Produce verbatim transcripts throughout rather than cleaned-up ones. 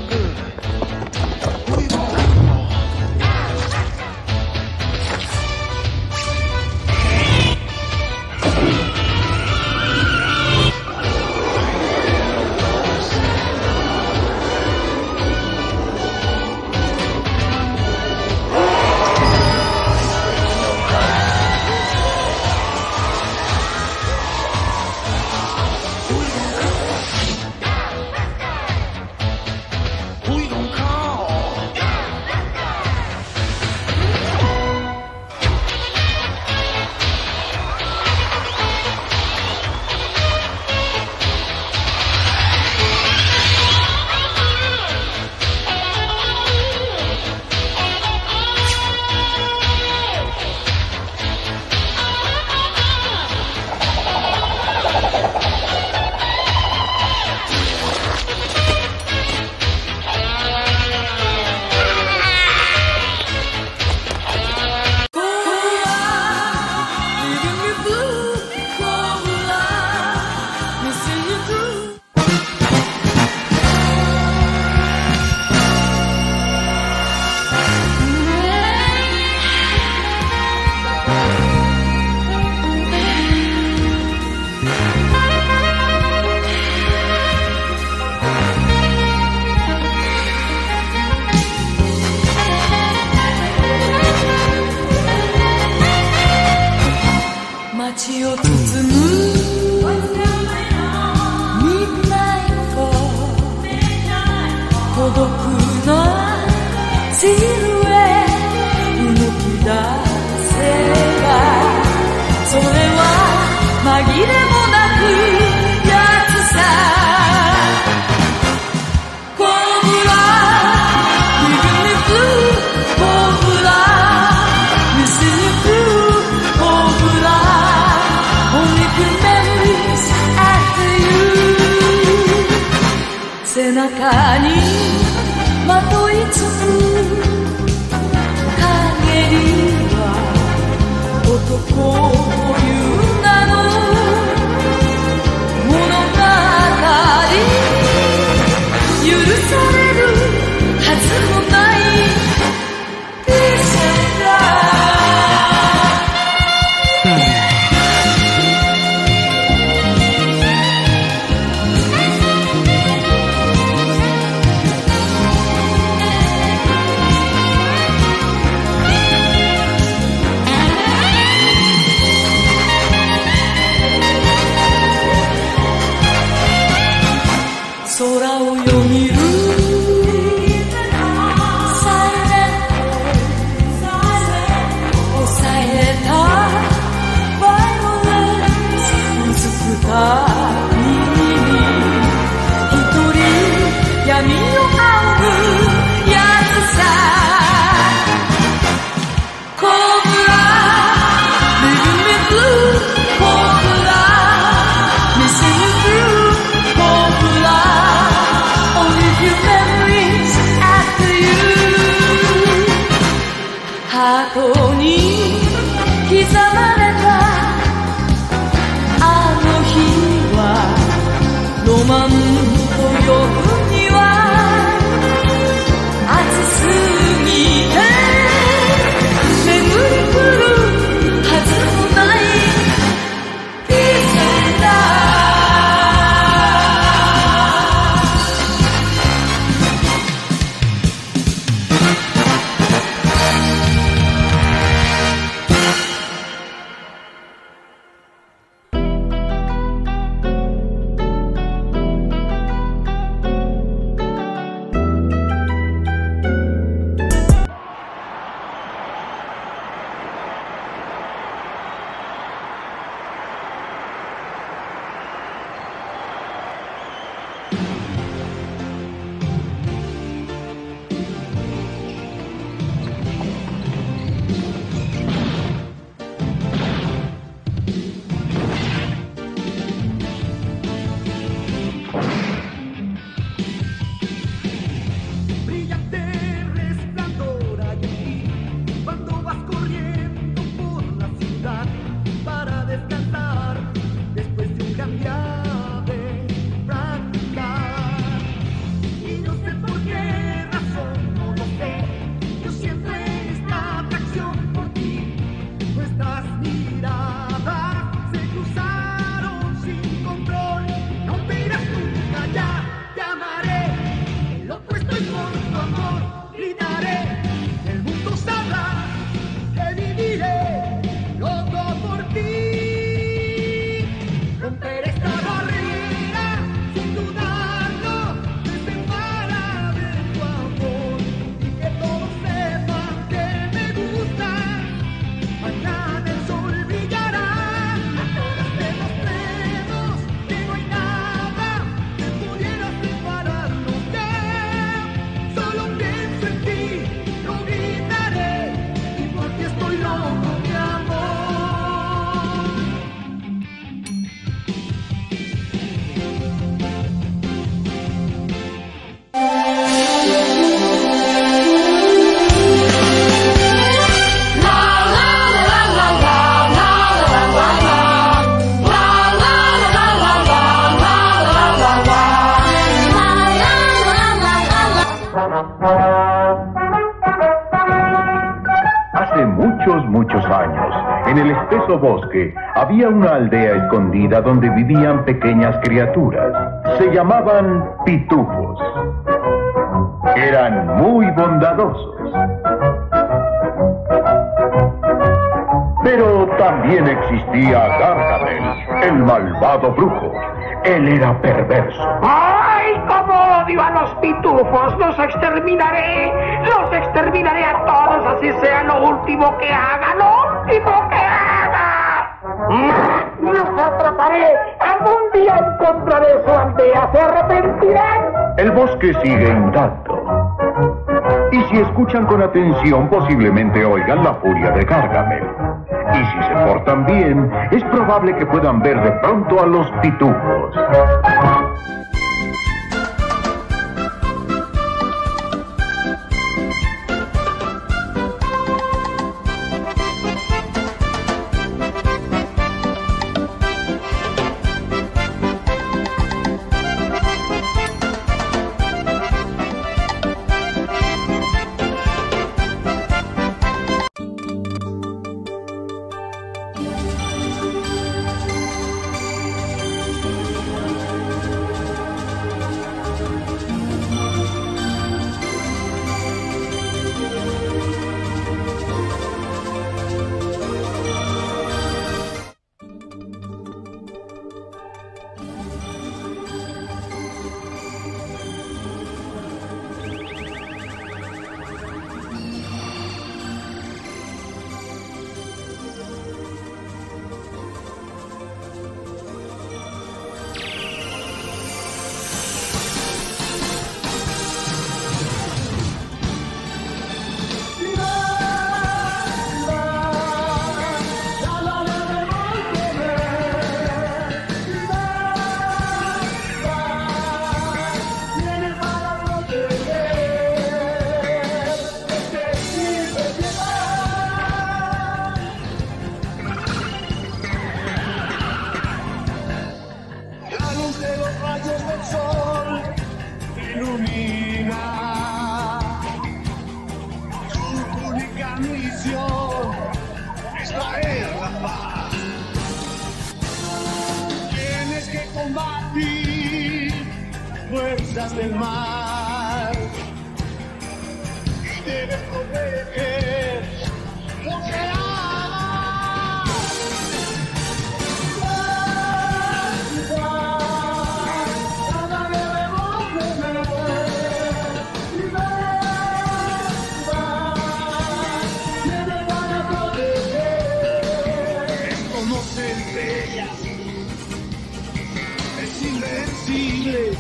街を包むミッドナイト孤独なシルエット動き出せばそれは紛れもなくやつさコブラ Give me blue コブラ Missing you blue コブラ背中にまといつく陰りは男という名の物語許されるはずもないピシャだ「 amor gritaré, el mundo sabrá que viviré loco por ti. Romperé esta barrera sin dudarlo, me separa de tu amor y que todos sepan que me gusta. Mañana el sol brillará, a todos demostremos que no hay nada que pudiera separarnos ya. Solo pienso en ti, lo gritaré, y por ti estoy loco de amor. Hace muchos, muchos años, en el espeso bosque, había una aldea escondida donde vivían pequeñas criaturas. Se llamaban pitufos. Eran muy bondadosos. Pero también existía Gargamel, el malvado brujo. Él era perverso. ¡Ay, cómo odio a los pitufos! ¡Los exterminaré! ¡Los exterminaré a todos, así sea lo último que haga! ¡Lo último que haga! ¡Los atraparé! ¡Algún día encontraré su aldea! ¡Se arrepentirán! El bosque sigue intacto. Y si escuchan con atención, posiblemente oigan la furia de Gargamel. Y si se portan bien, es probable que puedan ver de pronto a los pitufos. Fuerzas del mar y debes proteger lo que amas. Nada debemos temer y me van a proteger. Es como centellas, es invencible.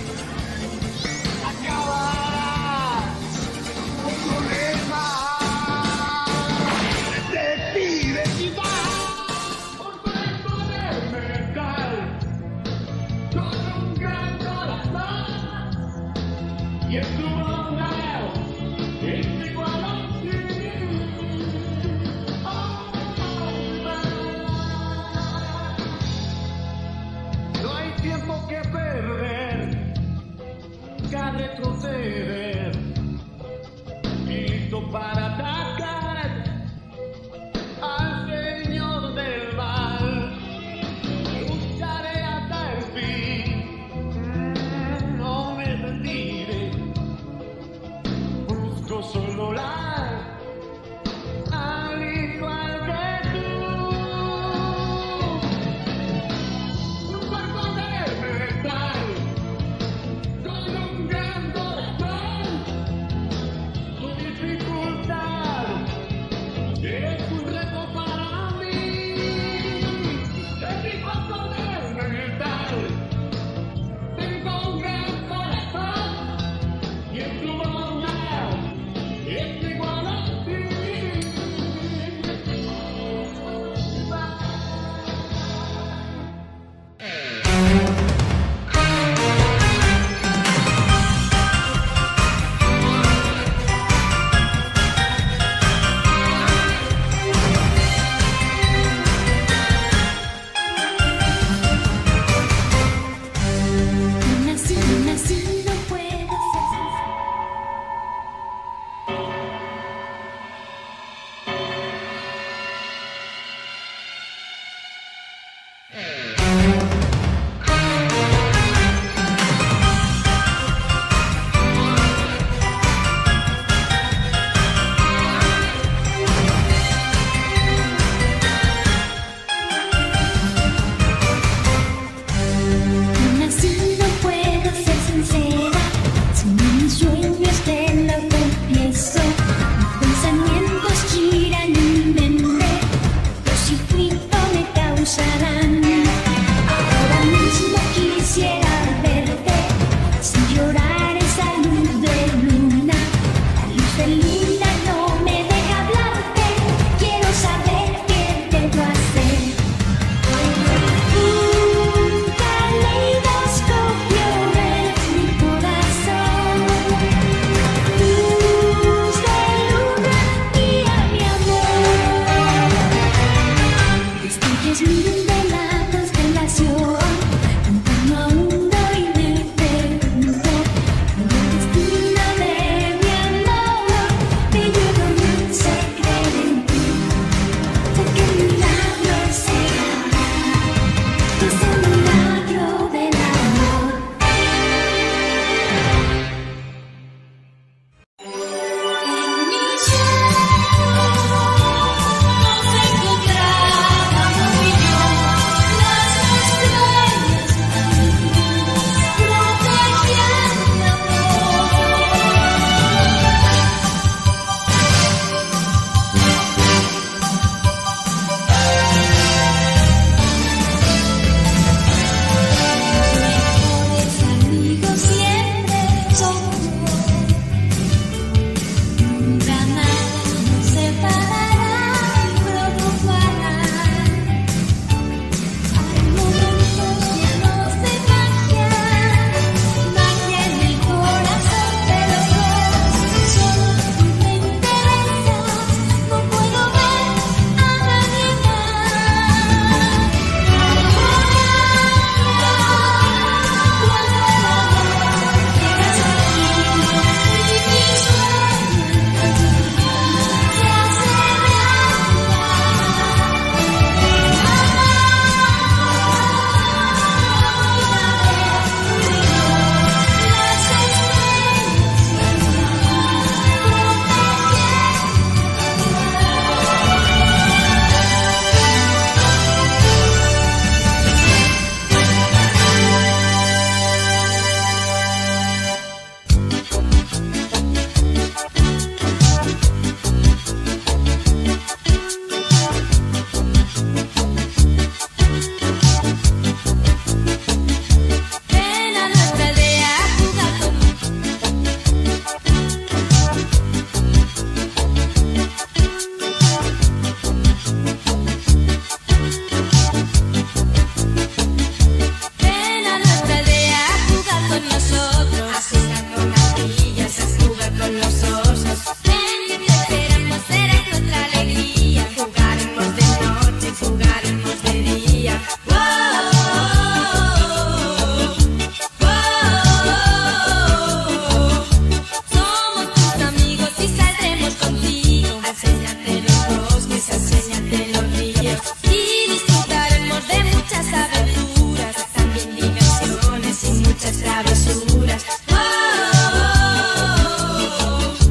No hay tiempo que perder, que retroceder, listo para atacar al Señor del mal. Lucharé hasta el fin, no me rendiré. yo solo la, al igual que tú. Un cuerpo de metal, con un gran corazón. Tu dificultad es un reto para mí. De mi cuerpo de metal, tengo un gran corazón. Y en tu bondad es igual a ti. Nací, nací, no puedo ser. Nací, no puedo ser sincera. Si mis sueños te lo confieso, mis pensamientos giran en mi mente. Los infinitos me causarán. Ahora mismo quisiera verte, sin llorar esa luz de luna. La luz de luna no me deja hablarte. Quiero saber qué debo hacer. Un caleidoscopio es mi corazón. Luz de luna, guía mi amor. Destruyes mil de la constelación. En torno a uno y me pregunto por el destino de mi amor. Me llevo un secreto en ti. Sé que el milagro será. Es el milagro del amor. En mis sueños nos encontrábamos y yo, las estrellas protegían mi amor. Mejores amigos siempre somos. Nunca nada nos separará ni preocupará. Hay momentos llenos de magia, magia en el corazón de los dos. Solo tú me interesas, no puedo ver a nadie más. Cuando el amor llega hasta aquí y mis sueños se hacen realidad. Ven a nuestra aldea a jugar conmigo. Ven a nuestra aldea a jugar con nosotros. A jugar con ardillas, a jugar con los osos. Ven que te esperamos, serás nuestra alegría. Jugaremos de noche, jugaremos de día. ¡Wow! ¡Wow! Somos tus amigos y saldremos contigo. A enseñarte los bosques, a enseñarte los ríos. Y disfrutaremos de muchas aventuras, también diversiones y muchas travesuras. ¡Oh!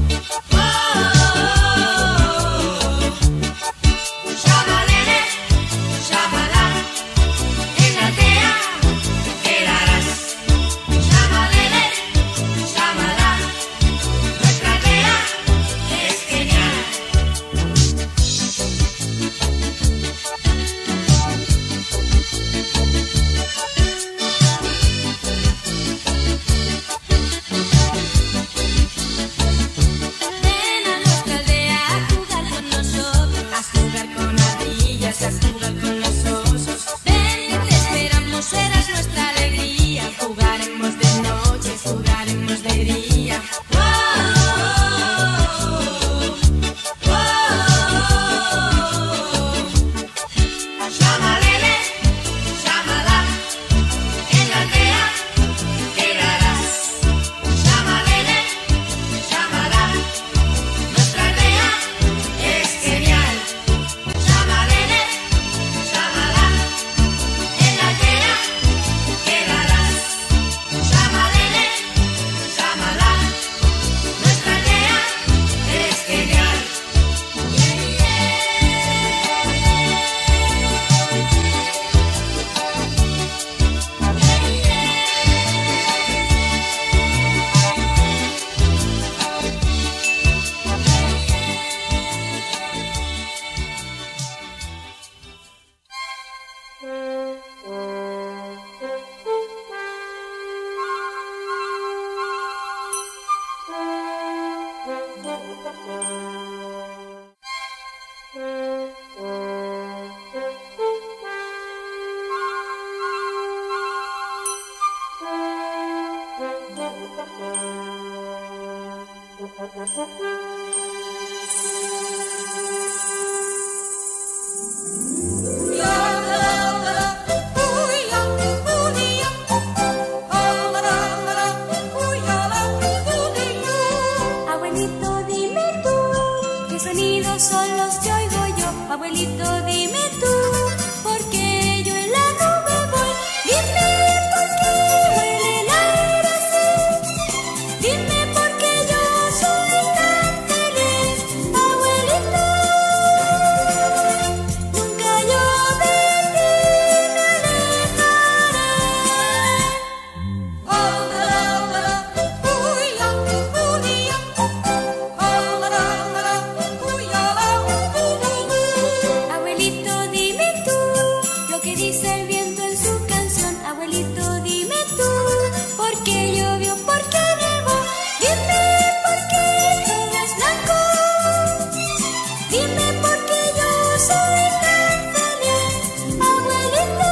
Abuelito, dime tú, ¿qué sonidos son los que oigo yo? Abuelito, dime tú, ¿por qué yo en la nube voy? Dime por qué huele el aire así. Dime por qué yo soy tan feliz. Abuelito, nunca yo de ti me alejaré. Oh, la, la, la, uy, la, uy, la. Abuelito, dime tú lo que dice el viento en su canción. Abuelito, dime tú por qué llovió, por qué nevó. Dime por qué todo es blanco. Dime por qué yo soy tan feliz. Abuelito.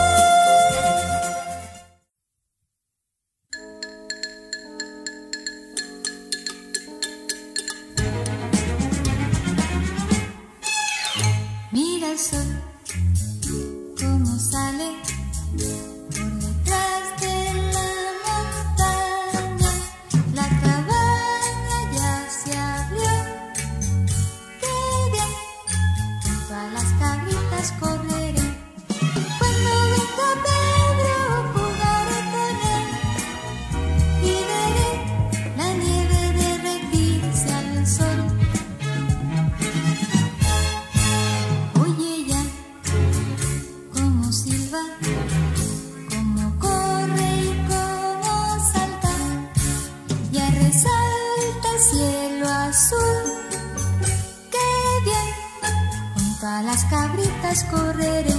Mira el sol, cómo sale por detrás de la montaña. La cabaña ya se abrió. ¡Qué bien! Junto a las cabritas correré. Cuando venga Pedro jugaré con él y veré la nieve derretirse al sol. Oye ya, cómo silba, cómo corre y cómo salta, ya resalta el cielo azul. ¡Qué bien! Junto a las cabritas correré.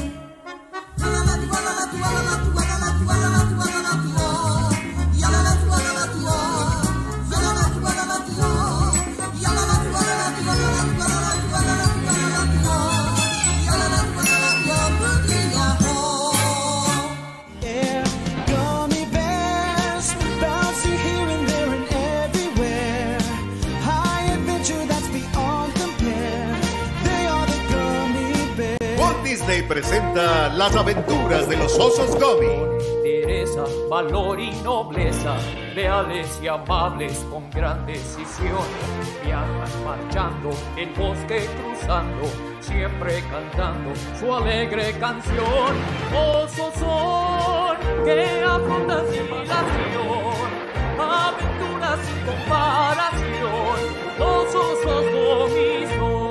Gummy bears bouncing here and there and everywhere. High adventure that's beyond compare. They are the gummy bears. Walt Disney presenta Las aventuras de los osos Gummy. Teresa, valor y nobleza, leales y amables con gran decisión, viajan marchando, el bosque cruzando, siempre cantando su alegre canción. Osos son que afrontan sin dilación, aventuras sin comparación, los osos Gummy son.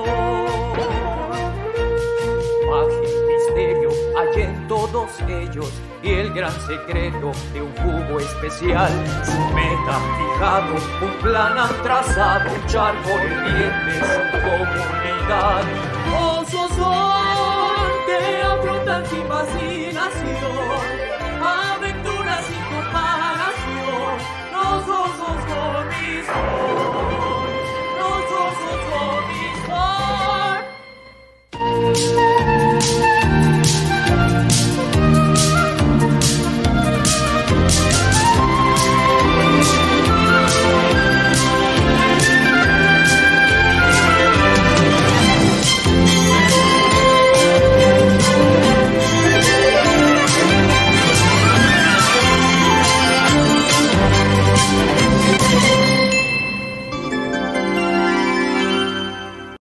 Magia y misterio hay en todos ellos, y el gran secreto de un jugo especial. Su meta fijado, un plan han trazado, luchar por el bien de su comunidad. Osos son que afrontan sin vacilación,